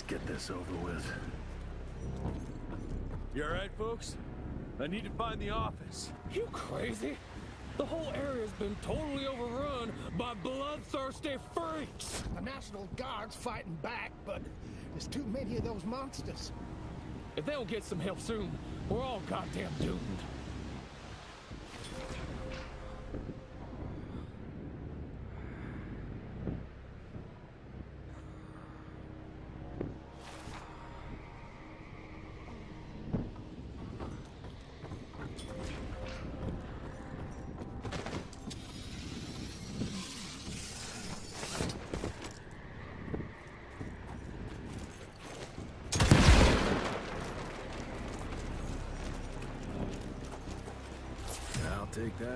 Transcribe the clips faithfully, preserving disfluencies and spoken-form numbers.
Let's get this over with. You alright, folks? I need to find the office. You crazy? The whole area's been totally overrun by bloodthirsty freaks! The National Guard's fighting back, but there's too many of those monsters. If they don't get some help soon, we're all goddamn doomed. Take that.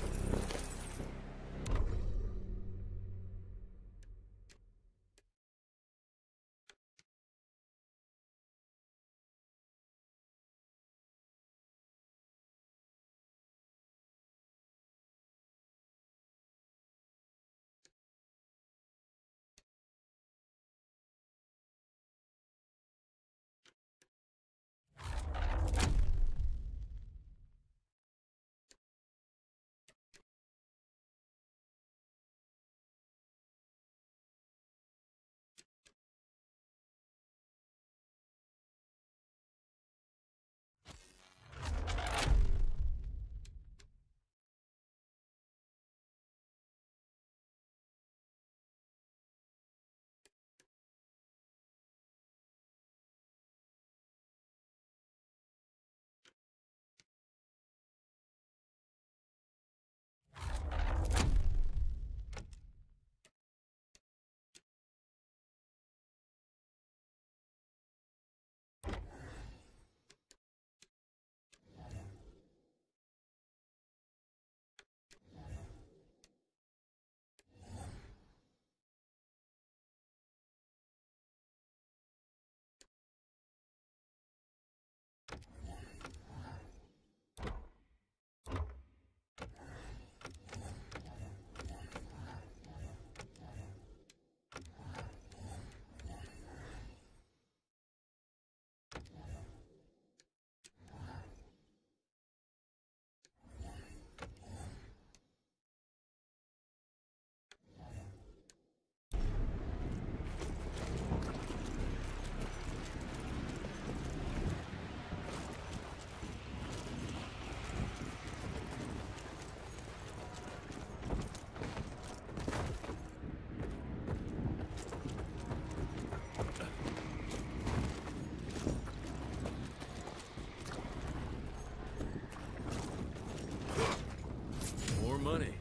Money.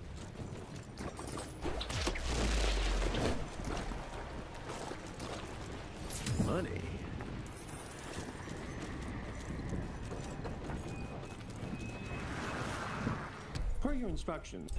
Money? Per your instructions.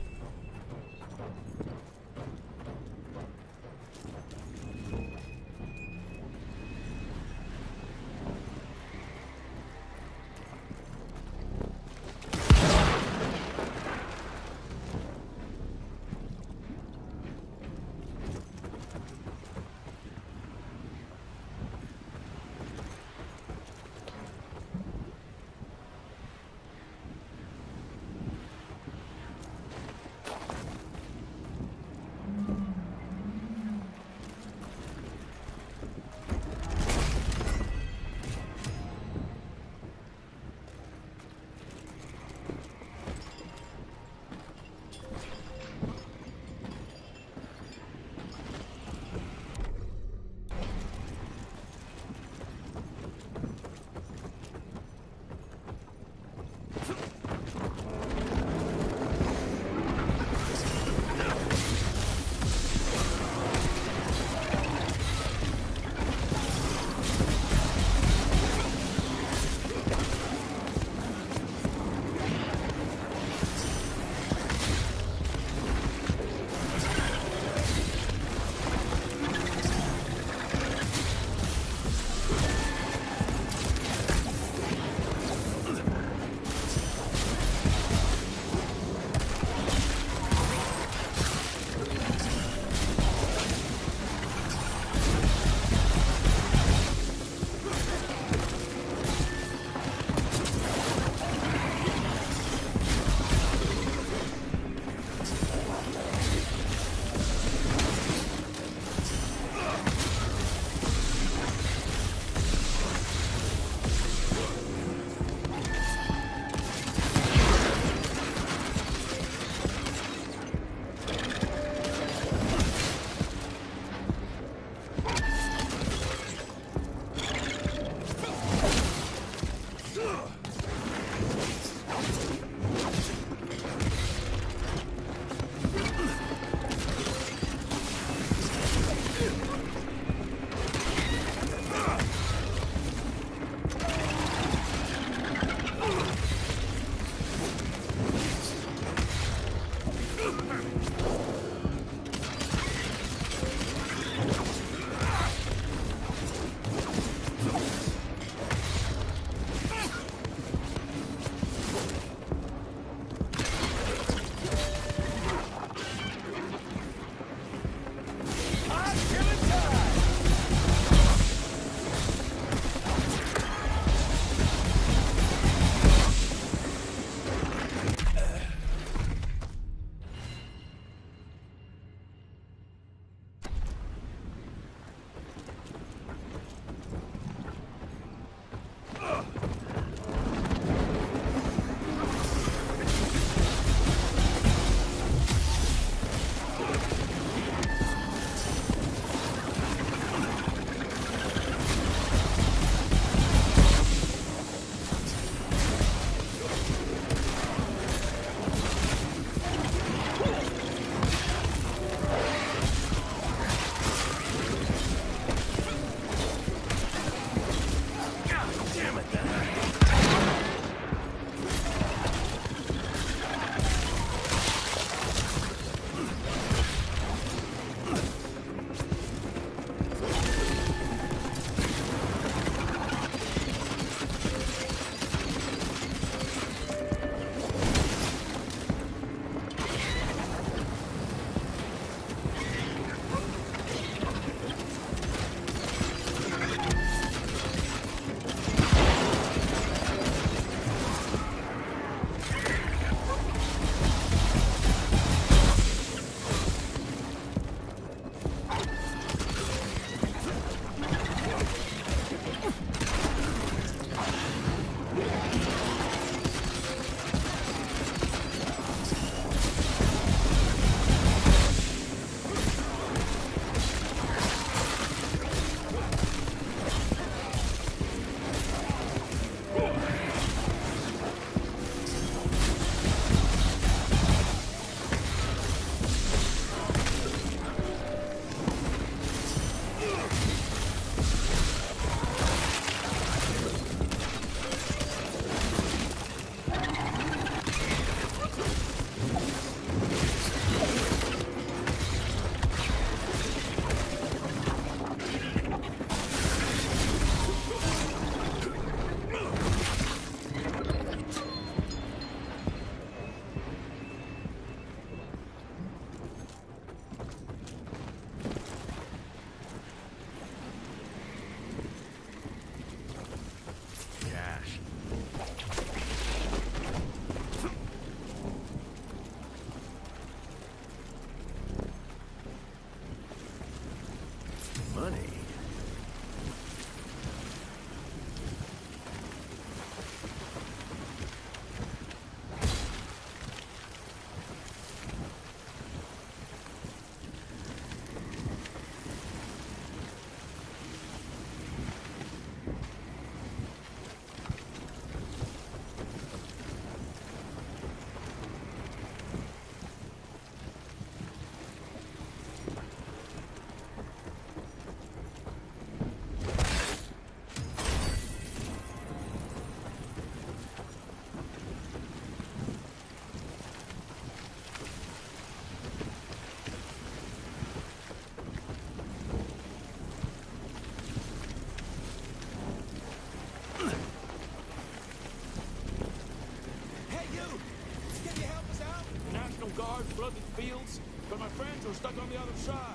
Streets are stuck on the other side.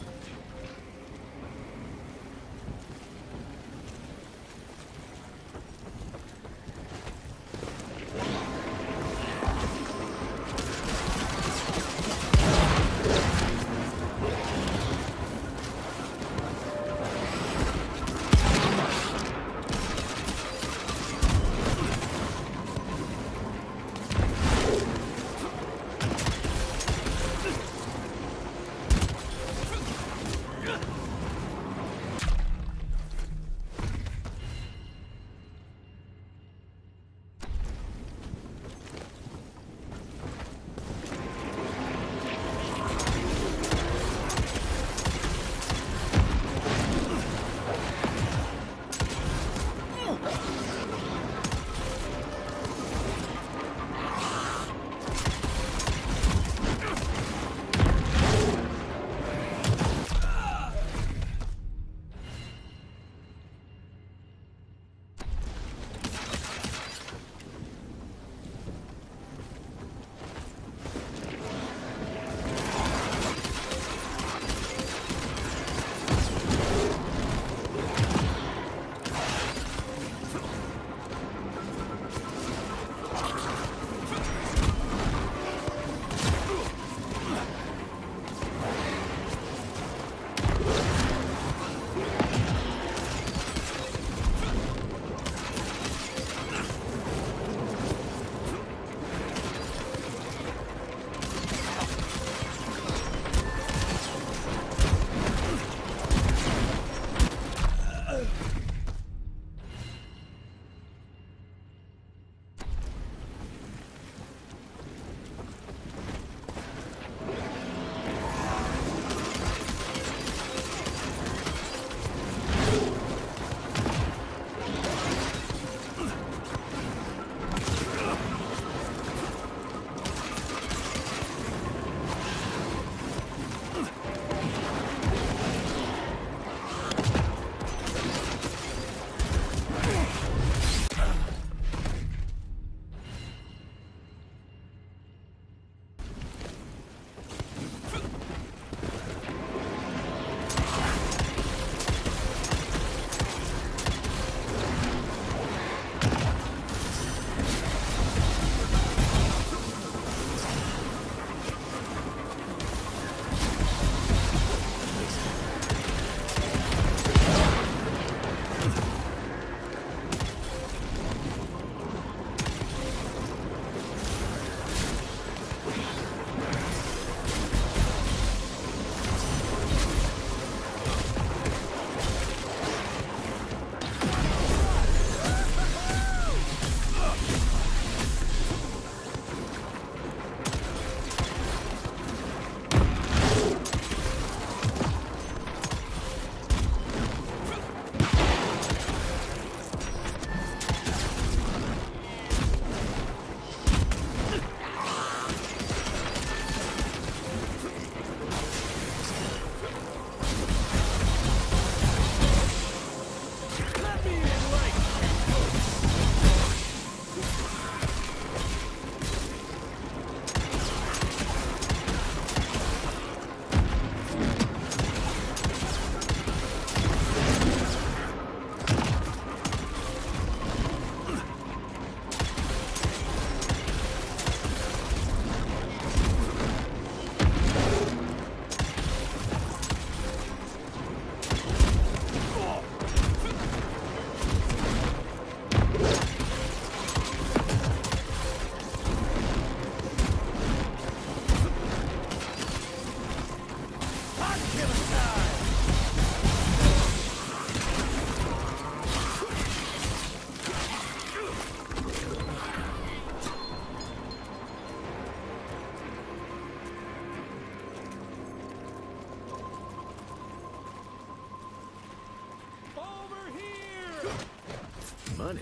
Money?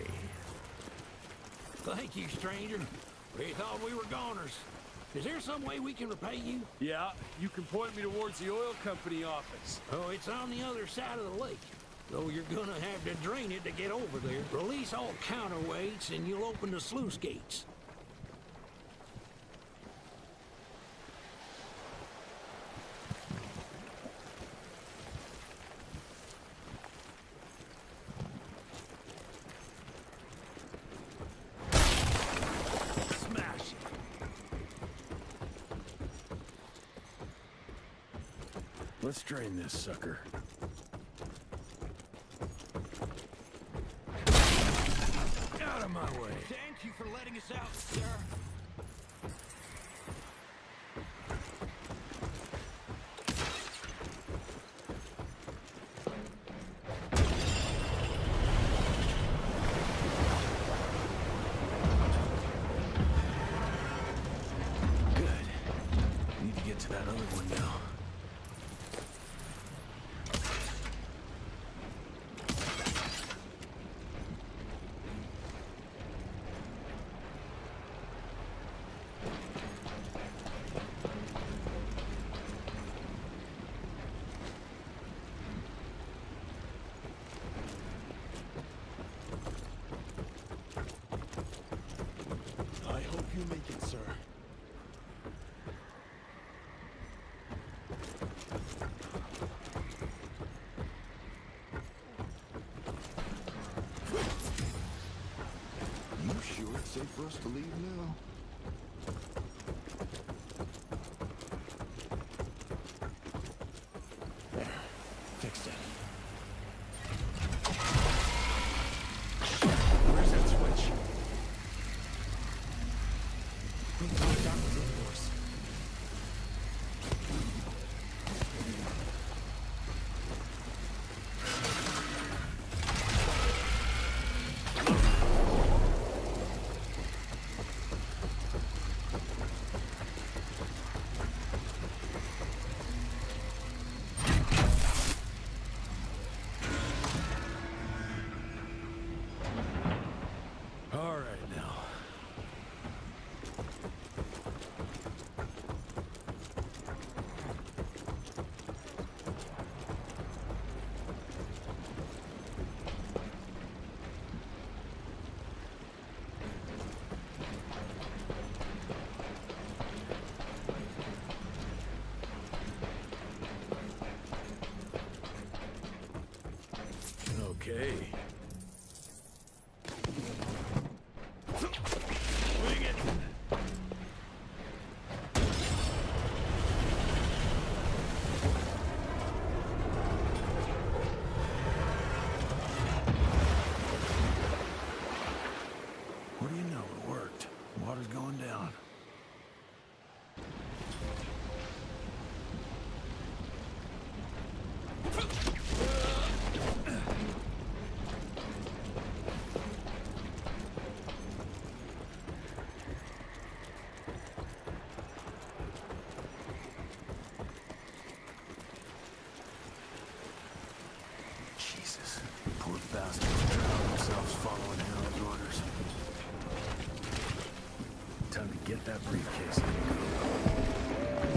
Thank you, stranger. We thought we were goners. Is there some way we can repay you? Yeah, you can point me towards the oil company office. Oh, it's on the other side of the lake. Though you're gonna have to drain it to get over there. Release all counterweights and you'll open the sluice gates. Let's drain this sucker. Out of my way. Thank you for letting us out, sir. Good. Need to get to that other one now. I hope you make it, sir. You sure it's safe for us to leave now? There. Fixed it. Where's that switch? We can find Doctor's indoors. All right now. Okay. Swing it. What do you know? It worked. Water's going down. Jesus. Poor bastards drown themselves following Harold's orders. Time to get that briefcase and go.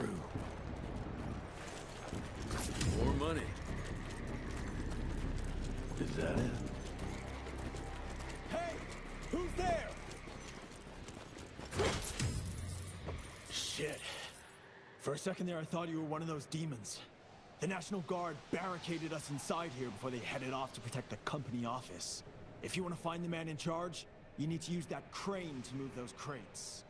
through. More money. Is that it? Hey! Who's there? Shit. For a second there, I thought you were one of those demons. The National Guard barricaded us inside here before they headed off to protect the company office. If you want to find the man in charge, you need to use that crane to move those crates.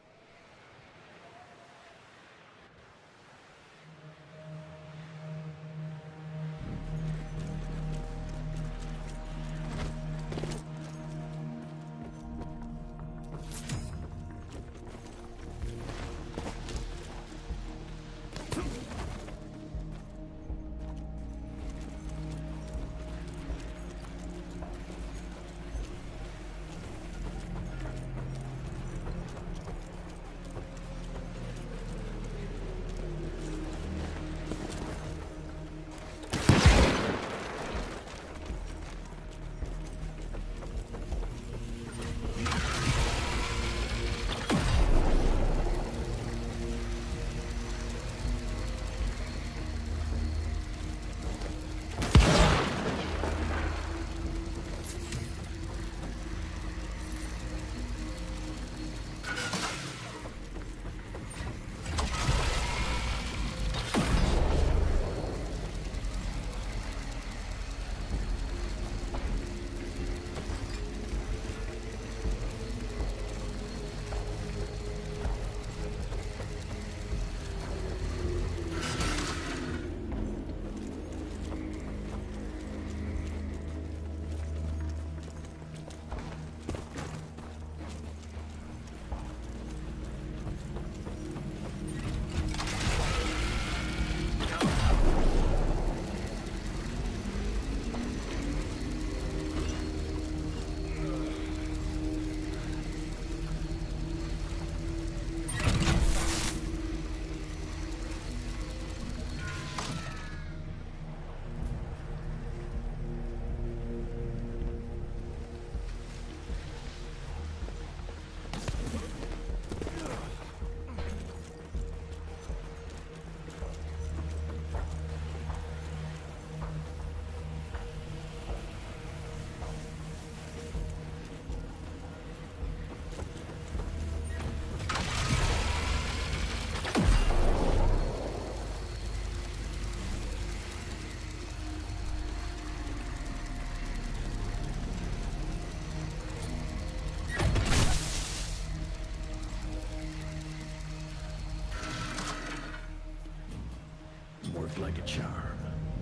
Worked like a charm.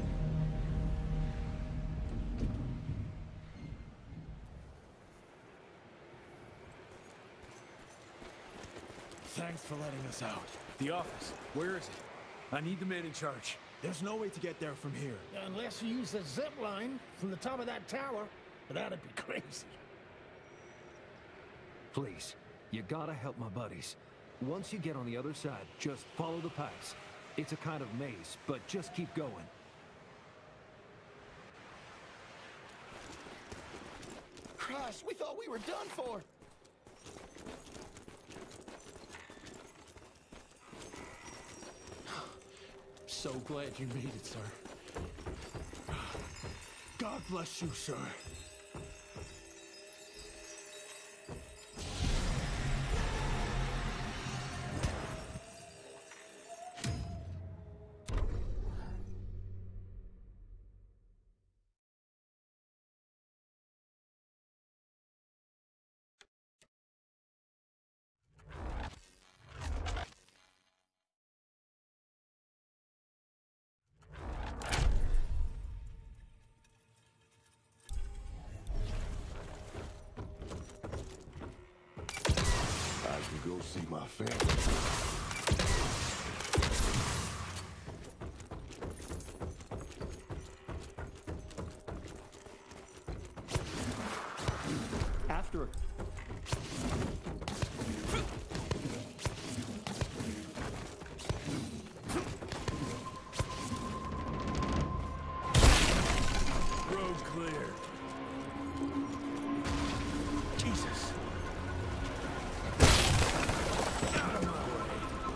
Thanks for letting us out. The office. Where is it? I need the man in charge. There's no way to get there from here. Unless you use the zip line from the top of that tower, but that'd be crazy. Please, you gotta help my buddies. Once you get on the other side, just follow the pipes. It's a kind of maze, but just keep going. Christ, we thought we were done for. So glad you made it, sir. God bless you, sir. Go see my family. After Road clear. Jesus. Out of my way.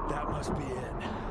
That must be it.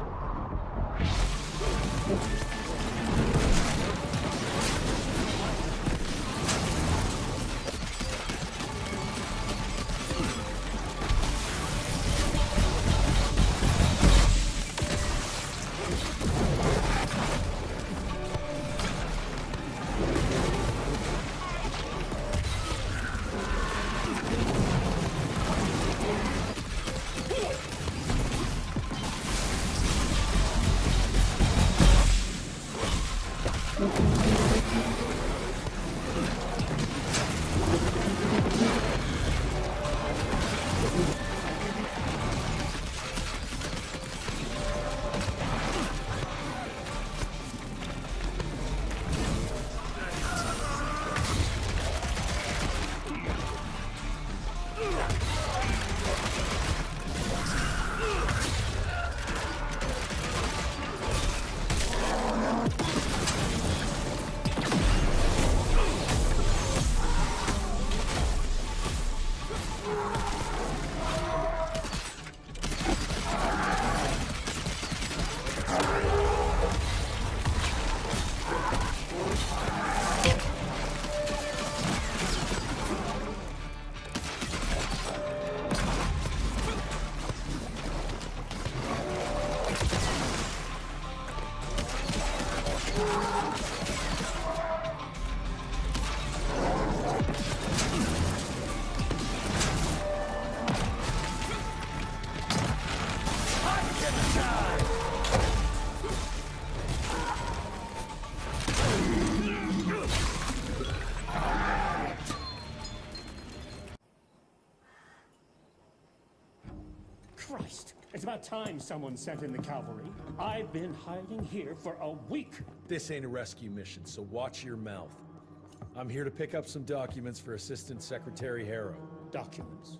Christ, it's about time someone sent in the cavalry. I've been hiding here for a week. This ain't a rescue mission, so watch your mouth. I'm here to pick up some documents for Assistant Secretary Harrow. Documents?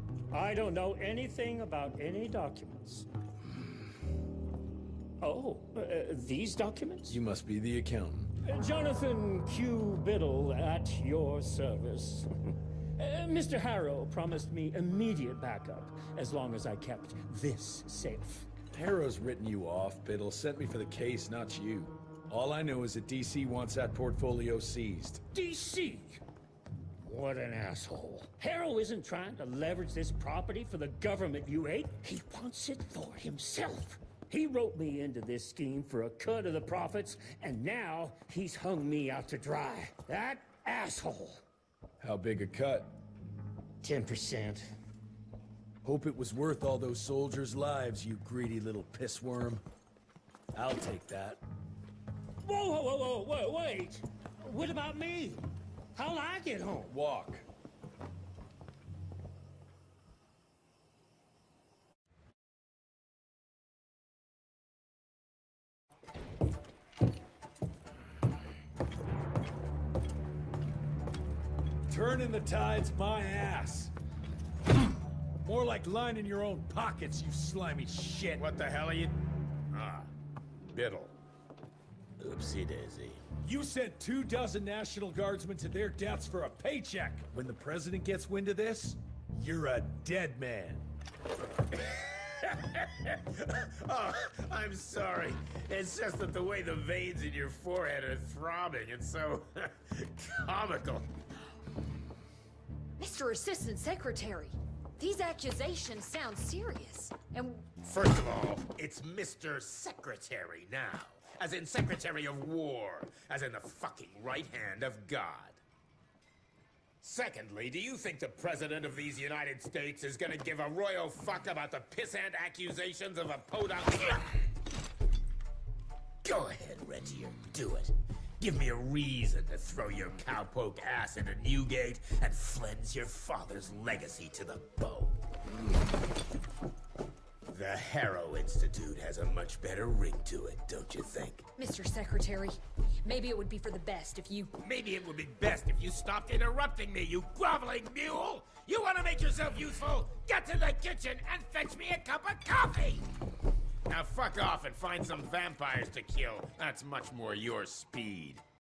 I don't know anything about any documents. Oh, uh, these documents? You must be the accountant. Uh, Jonathan Q. Biddle at your service. uh, Mister Harrow promised me immediate backup as long as I kept this safe. Harrow's written you off, Biddle. Sent me for the case, not you. All I know is that D C wants that portfolio seized. D C? What an asshole. Harrow isn't trying to leverage this property for the government you hate. He wants it for himself. He wrote me into this scheme for a cut of the profits, and now he's hung me out to dry. That asshole. How big a cut? ten percent. Hope it was worth all those soldiers' lives, you greedy little pissworm. I'll take that. Whoa, whoa, whoa, whoa, whoa, wait! What about me? How'll I get home? Walk. Turning the tide's my ass. More like lining your own pockets, you slimy shit. What the hell are you... Ah, Biddle. Oopsie daisy. You sent two dozen National Guardsmen to their deaths for a paycheck. When the president gets wind of this, you're a dead man. Oh, I'm sorry. It's just that the way the veins in your forehead are throbbing, it's so comical. Mister Assistant Secretary, these accusations sound serious. And first of all, it's Mister Secretary now. As in Secretary of War. As in the fucking right hand of God. Secondly, do you think the President of these United States is gonna give a royal fuck about the pissant accusations of a podunk? Go ahead, Regier, do it. Give me a reason to throw your cowpoke ass into Newgate and cleanse your father's legacy to the bone. The Harrow Institute has a much better ring to it, don't you think? Mister Secretary, maybe it would be for the best if you... Maybe it would be best if you stopped interrupting me, you groveling mule! You want to make yourself useful? Get to the kitchen and fetch me a cup of coffee! Now fuck off and find some vampires to kill. That's much more your speed.